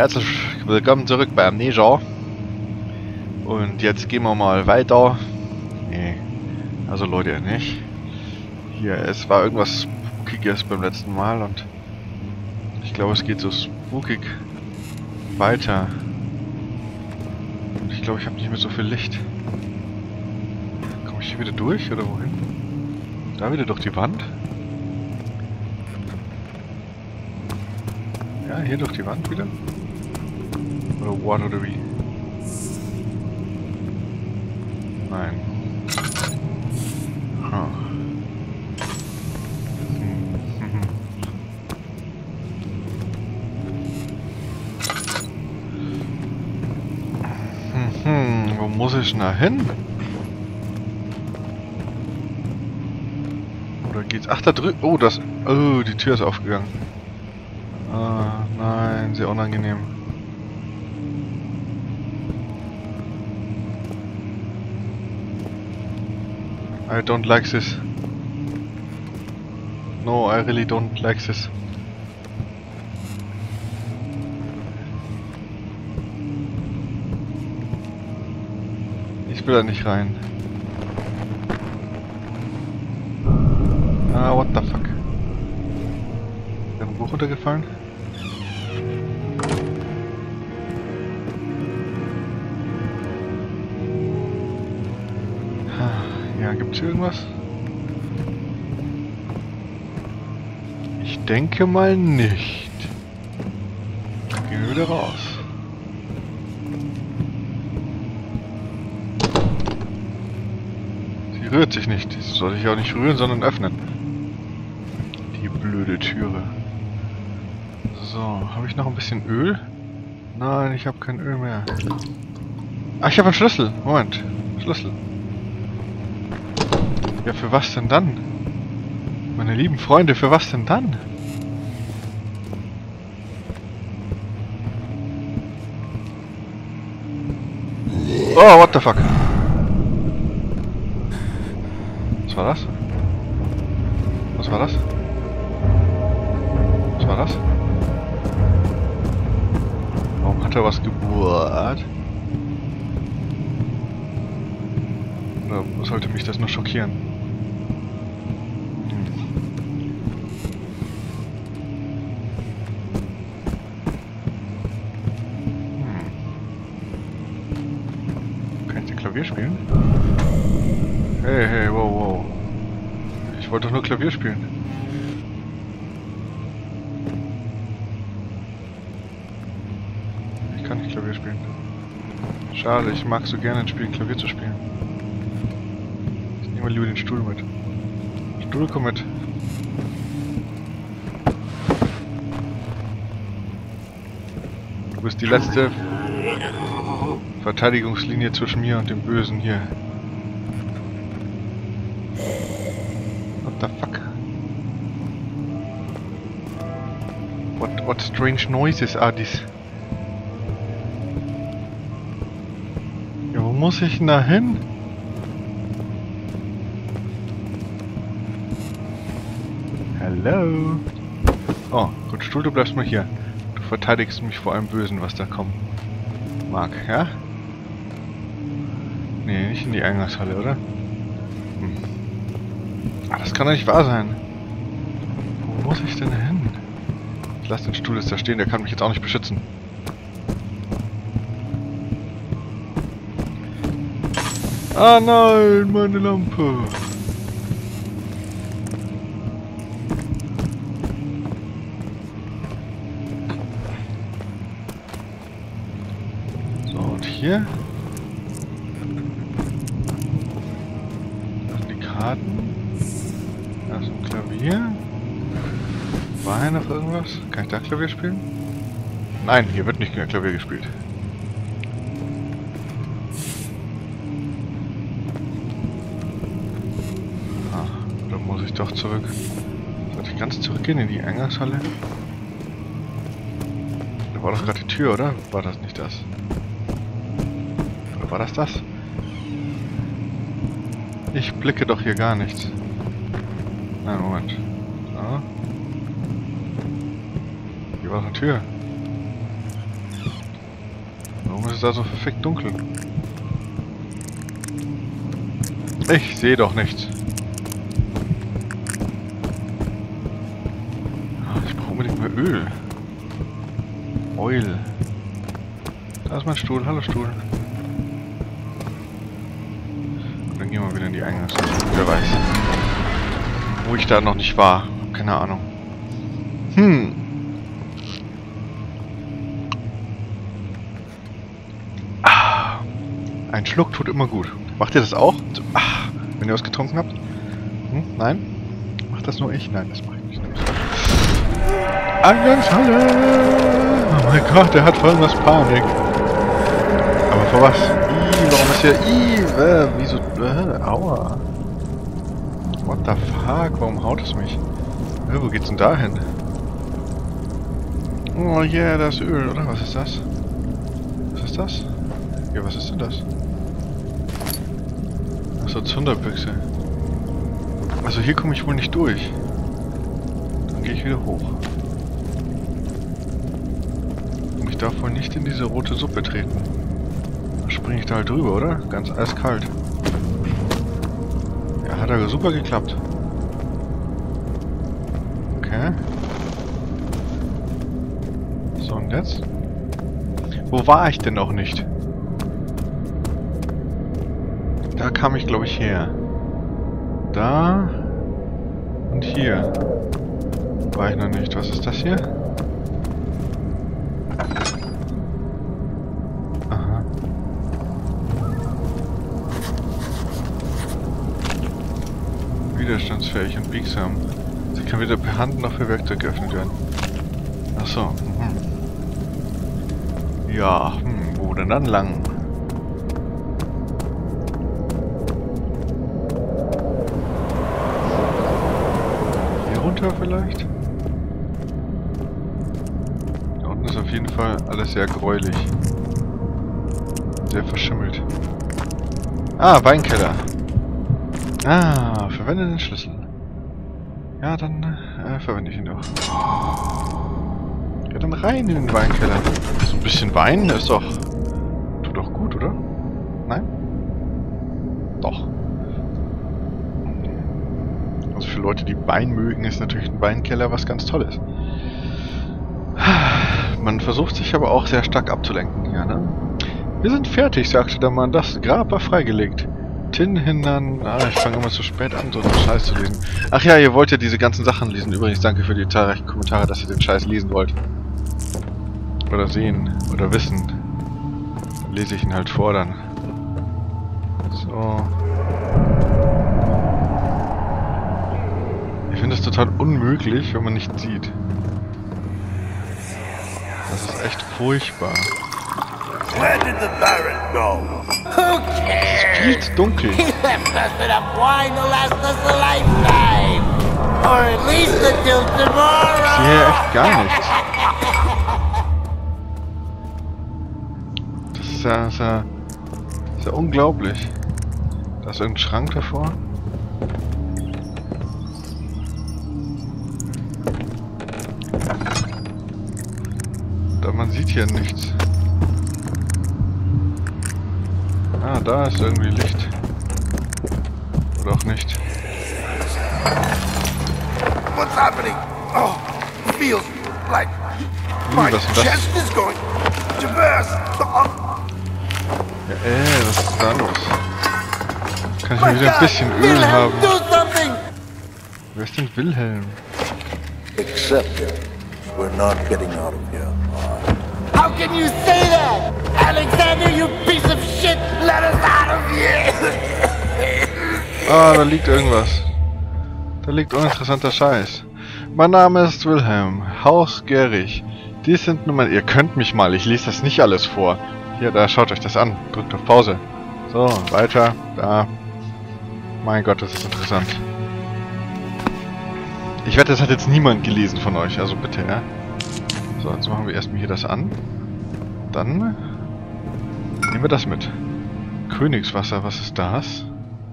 herzlich willkommen zurück bei Amnesia. Und jetzt gehen wir mal weiter. Nee, also Leute, nicht. Hier, es war irgendwas Spookiges beim letzten Mal und ich glaube, es geht so spookig weiter. Und ich glaube, ich habe nicht mehr so viel Licht. Komme ich hier wieder durch oder wohin? Da wieder durch die Wand? Ja, hier durch die Wand wieder? Oder what oder wie? Nein. Huh. Wo muss ich denn da hin? Oder geht's? Ach, da drüben. Oh, das. Oh, die Tür ist aufgegangen. Ah, nein, sehr unangenehm. I don't like this. No, I really don't like this. Ich will da nicht rein. Ah, what the fuck? Ist ein Buch runtergefallen? Ja, gibt's hier irgendwas? Ich denke mal nicht. Gehen wir wieder raus. Sie rührt sich nicht. Sie soll sich auch nicht rühren, sondern öffnen. Die blöde Türe. So, habe ich noch ein bisschen Öl? Nein, ich habe kein Öl mehr. Ah, ich habe einen Schlüssel. Moment. Schlüssel. Ja, für was denn dann? Meine lieben Freunde, für was denn dann? Oh, what the fuck? Was war das? Was war das? Was war das? Warum hat er was gebohrt? Oder sollte mich das nur schockieren? Klavier spielen? Hey, hey, wow, wow. Ich wollte doch nur Klavier spielen. Ich kann nicht Klavier spielen. Schade, ich mag so gerne ein Spiel, Klavier zu spielen. Ich nehme lieber den Stuhl mit. Stuhl, komm mit. Du bist die letzte Verteidigungslinie zwischen mir und dem Bösen hier. What the fuck? What strange noises are these? Ja, wo muss ich denn da hin? Hello? Oh, gut, Stuhl, du bleibst mal hier. Du verteidigst mich vor allem Bösen, was da kommen mag, ja? Nee, nicht in die Eingangshalle, oder? Ah, das kann doch nicht wahr sein. Wo muss ich denn hin? Ich lasse den Stuhl jetzt da stehen, der kann mich jetzt auch nicht beschützen. Ah nein, meine Lampe! So, und hier? Da ist ein Klavier. War hier noch irgendwas? Kann ich da Klavier spielen? Nein, hier wird nicht mehr Klavier gespielt. Ah, da muss ich doch zurück. Sollte ich ganz zurückgehen in die Eingangshalle? Da war doch gerade die Tür, oder? War das nicht das? Oder war das das? Ich blicke doch hier gar nichts. Nein, Moment. So. Hier war eine Tür. Warum ist es da so verfickt dunkel? Ich sehe doch nichts. Ich brauche unbedingt mehr Öl. Oil. Da ist mein Stuhl. Hallo Stuhl. Und dann gehen wir wieder in die Eingangstür. Wer weiß. Wo ich da noch nicht war. Keine Ahnung. Ein Schluck tut immer gut. Macht ihr das auch? Wenn ihr was getrunken habt? Nein? Macht das nur ich? Nein, das mache ich nicht. Eingangshalle! Oh mein Gott, der hat voll was Panik. Aber vor was? Warum ist hier wieso? Aua. What the fuck? Warum haut es mich? Wo geht's denn da hin? Oh yeah, das Öl, oder? Was ist das? Was ist das? Ja, was ist denn das? Achso, Zunderbüchse. Also hier komme ich wohl nicht durch. Dann gehe ich wieder hoch. Und ich darf wohl nicht in diese rote Suppe treten. Dann springe ich da halt drüber, oder? Ganz eiskalt. Ja, hat aber super geklappt. Okay. So, und jetzt? Wo war ich denn noch nicht? Da kam ich, glaube ich, her. Da. Und hier. War ich noch nicht. Was ist das hier? Aha. Widerstandsfähig und biegsam. Sie kann weder per Hand noch per Werkzeug geöffnet werden. Achso. Ja, wo denn dann lang? Vielleicht? Da unten ist auf jeden Fall alles sehr gräulich. Sehr verschimmelt. Weinkeller. Verwende den Schlüssel. Ja, dann verwende ich ihn doch. Ja, dann rein in den Weinkeller. So ein bisschen Wein ist doch... Tut doch gut, oder? Nein? Doch. Für Leute, die Wein mögen, ist natürlich ein Weinkeller was ganz Tolles. Man versucht sich aber auch sehr stark abzulenken hier, ne? Wir sind fertig, sagte der Mann. Das Grab war freigelegt. Tin hindern... ich fange immer zu spät an, so einen Scheiß zu lesen. Ach ja, ihr wollt ja diese ganzen Sachen lesen. Übrigens, danke für die zahlreichen Kommentare, dass ihr den Scheiß lesen wollt. Oder sehen. Oder wissen. Dann lese ich ihn halt vor dann. So... Ich finde es total unmöglich, wenn man nicht sieht. Das ist echt furchtbar. Where did the Baron go? Who cares? Es ist viel zu dunkel. He left us enough wine to last us a lifetime. Or at least until tomorrow. Ich sehe hier echt gar nichts. Das ist ja unglaublich. Da ist irgendein Schrank davor. Man sieht hier nichts. Da ist irgendwie Licht. Oder auch nicht. What's happening? Oh, feels like my chest is going to burst. Ja, was ist da los? Kann ich mal wieder ein bisschen Öl haben? Wer ist denn Wilhelm? Except we're not getting out of here. How can you say that? Alexander, you piece of shit! Let us out of here! Da liegt irgendwas. Da liegt uninteressanter Scheiß. Mein Name ist Wilhelm. Haus Gerich. Dies sind Nummern... Ihr könnt mich mal, ich lese das nicht alles vor. Hier, da, schaut euch das an. Drückt auf Pause. So, weiter. Da. Mein Gott, das ist interessant. Ich wette, das hat jetzt niemand gelesen von euch, also bitte, ja. So, jetzt machen wir erstmal hier das an. Dann nehmen wir das mit. Königswasser, was ist das?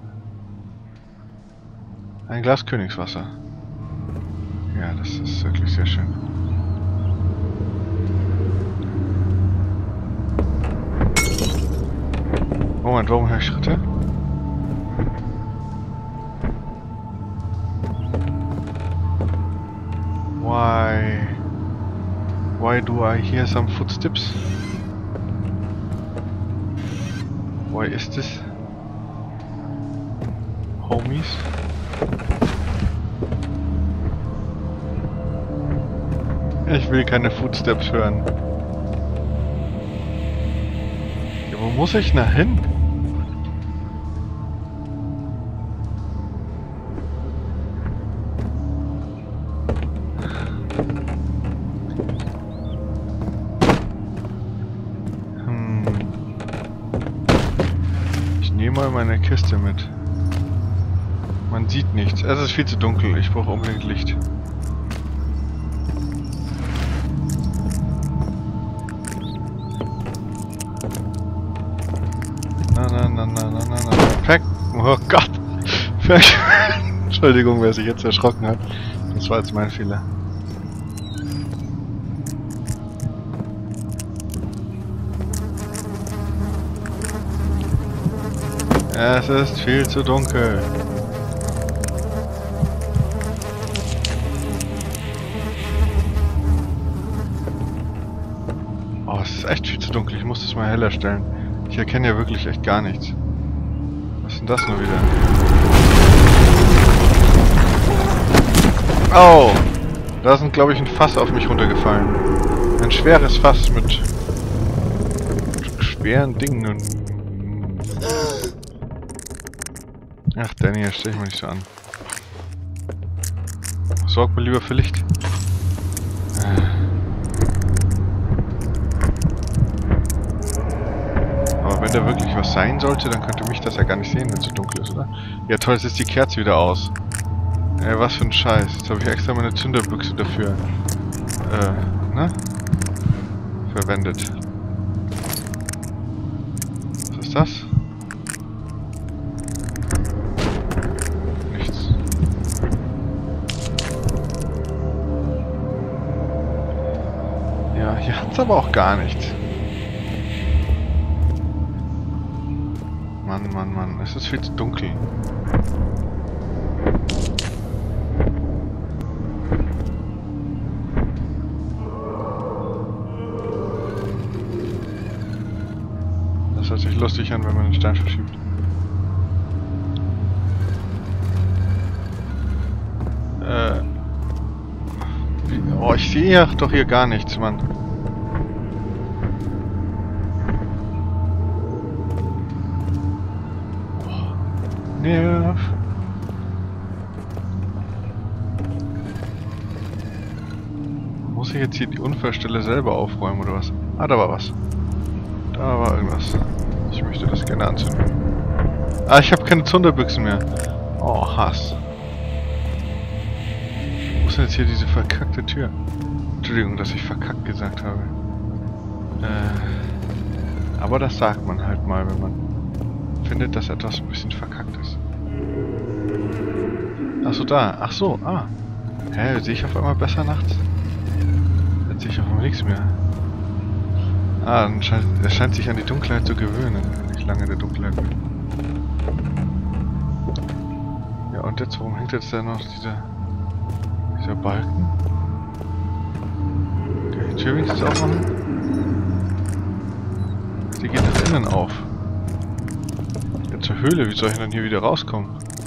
Ein Glas Königswasser. Ja, das ist wirklich sehr schön. Moment, warum höre ich Schritte? Why do I hear some footsteps? Why is this? Homies? Ich will keine Footsteps hören. Ja, wo muss ich denn hin? Ich nehme mal meine Kiste mit. Man sieht nichts. Es ist viel zu dunkel. Ich brauche unbedingt Licht. Na. Perfekt. Oh Gott. Entschuldigung, wer sich jetzt erschrocken hat. Das war jetzt mein Fehler. Es ist viel zu dunkel. Oh, es ist echt viel zu dunkel. Ich muss das mal heller stellen. Ich erkenne ja wirklich echt gar nichts. Was ist denn das nur wieder? Oh! Da ist, glaube ich, ein Fass auf mich runtergefallen. Ein schweres Fass mit schweren Dingen. Ach, Danny, stell dich mal nicht so an. Sorg mal lieber für Licht. Aber wenn da wirklich was sein sollte, dann könnte mich das ja gar nicht sehen, wenn es so dunkel ist, oder? Ja toll, jetzt ist die Kerze wieder aus. Was für ein Scheiß. Jetzt habe ich extra meine Zünderbüchse dafür verwendet. Was ist das? Nichts. Ja, hier hat's aber auch gar nichts. Mann, es ist viel zu dunkel. Das hört sich lustig an, wenn man den Stein verschiebt. Oh, ich sehe ja doch hier gar nichts, Mann. Nerv. Muss ich jetzt hier die Unfallstelle selber aufräumen oder was? Ah, da war was. Da war irgendwas. Ich möchte das gerne anzünden. Ah, ich habe keine Zunderbüchsen mehr. Oh, Hass. Wo ist denn jetzt hier diese verkackte Tür? Entschuldigung, dass ich verkackt gesagt habe. Aber das sagt man halt mal, wenn man findet, dass etwas ein bisschen verkackt ist. Achso, da. Achso, ah. Hä, sehe ich auf einmal besser nachts? Jetzt sehe ich auf einmal nichts mehr. Ah, dann er scheint sich an die Dunkelheit zu gewöhnen, wenn ich lange in der Dunkelheit bin. Ja, und jetzt, warum hängt jetzt da noch dieser Balken? Kann ich die Tür wenigstens aufmachen? Die geht nach innen auf. Ja, zur Höhle, wie soll ich denn hier wieder rauskommen?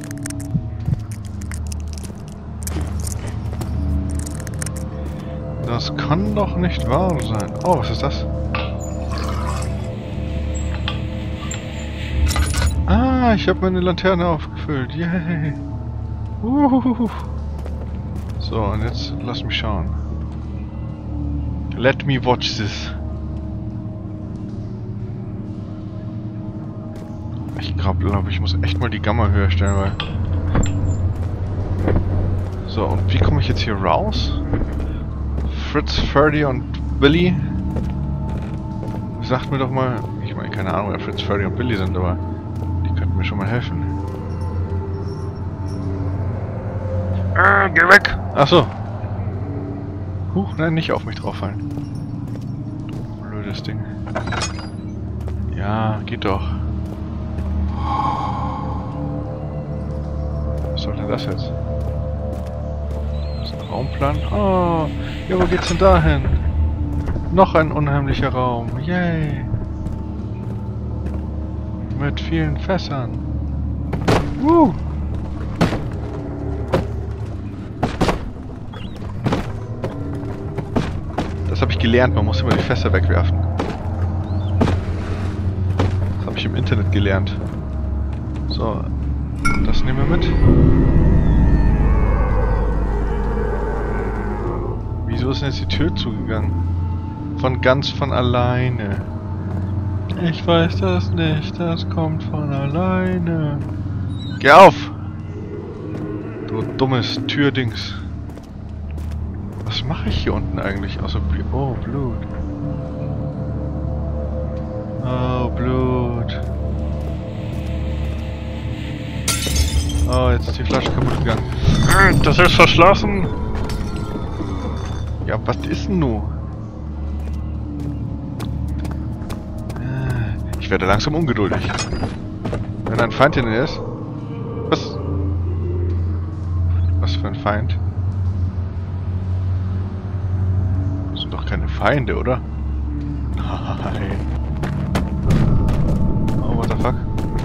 Das kann doch nicht wahr sein. Oh, was ist das? Ah, ich habe meine Laterne aufgefüllt. Yay. So, und jetzt lass mich schauen. Let me watch this. Ich glaube, ich muss echt mal die Gamma höher stellen, weil... So, und wie komme ich jetzt hier raus? Fritz, Ferdy und Billy? Sagt mir doch mal... Ich meine, keine Ahnung, wer Fritz, Ferdy und Billy sind, aber... Die könnten mir schon mal helfen. Geh weg! Achso. Huch, nein, nicht auf mich drauf fallen. Blödes Ding. Ja, geht doch. Was soll denn das jetzt? Das ist ein Raumplan. Oh, ja, wo geht's denn dahin? Noch ein unheimlicher Raum. Yay! Mit vielen Fässern. Das habe ich gelernt, man muss immer die Fässer wegwerfen. Das habe ich im Internet gelernt. So, das nehmen wir mit. Wieso ist denn jetzt die Tür zugegangen? Ganz von alleine. Ich weiß das nicht, das kommt von alleine. Geh auf! Du dummes Türdings. Was mache ich hier unten eigentlich? Außer oh, Blut. Oh, Blut. Oh, jetzt ist die Flasche kaputt gegangen. Das ist verschlossen! Ja, was ist denn nun? Ich werde langsam ungeduldig. Wenn ein Feind in mir ist. Was? Was für ein Feind? Das sind doch keine Feinde, oder? Nein. Oh, what the fuck?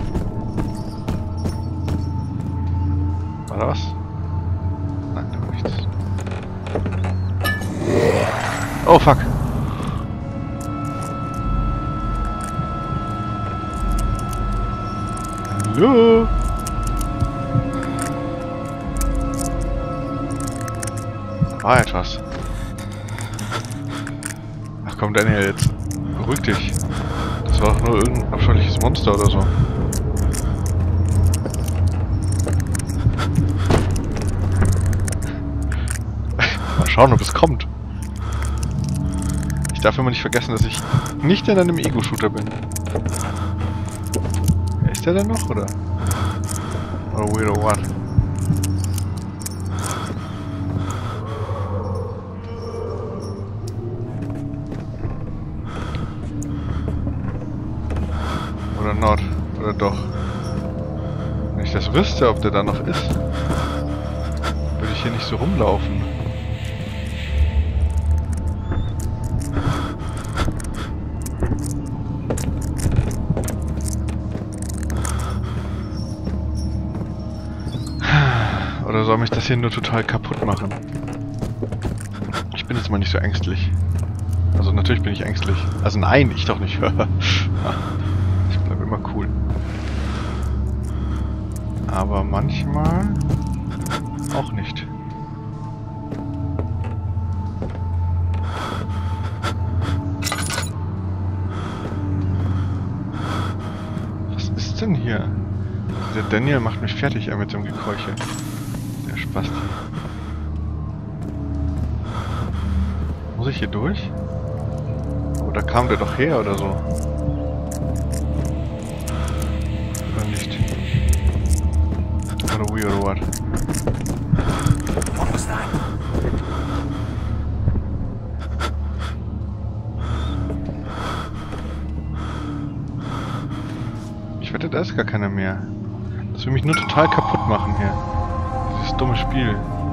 War da was? Nein, da war nichts. Oh, fuck. Hallo? Da war etwas. Ach komm, Daniel, jetzt beruhig dich. Das war doch nur irgendein abscheuliches Monster oder so. Mal schauen, ob es kommt. Ich darf immer nicht vergessen, dass ich nicht in einem Ego-Shooter bin. Ist der denn noch, oder? Oder weird or what? Oder not? Oder doch? Wenn ich das wüsste, ob der da noch ist, würde ich hier nicht so rumlaufen. Oder soll mich das hier nur total kaputt machen? Ich bin jetzt mal nicht so ängstlich. Also natürlich bin ich ängstlich. Also nein, ich doch nicht. Ich bleibe immer cool. Aber manchmal auch nicht. Was ist denn hier? Der Daniel macht mich fertig mit dem Gekeuche. Der Spasti. Muss ich hier durch? Oder kam der doch her oder so? Oder nicht? Oder we or what? What was that? Ich wette, da ist gar keiner mehr. Das will mich nur total kaputt machen hier. Dieses dumme Spiel.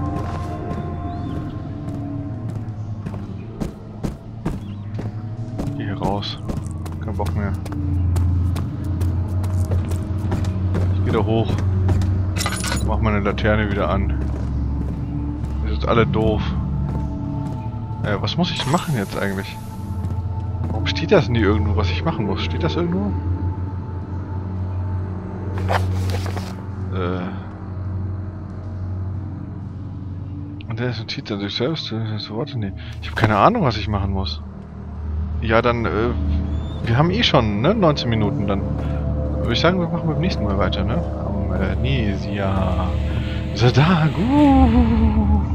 Geh hier raus. Kein Bock mehr. Ich geh da hoch. Mach meine Laterne wieder an. Ihr seid alle doof. Was muss ich machen jetzt eigentlich? Warum steht das nie irgendwo, was ich machen muss? Steht das irgendwo? Und der ist Notiz an sich selbst. Worte, nee. Ich habe keine Ahnung, was ich machen muss. Ja, dann, wir haben eh schon, ne? 19 Minuten. Dann würde ich sagen, wir machen beim nächsten Mal weiter, ne? Amnesia. Sadag.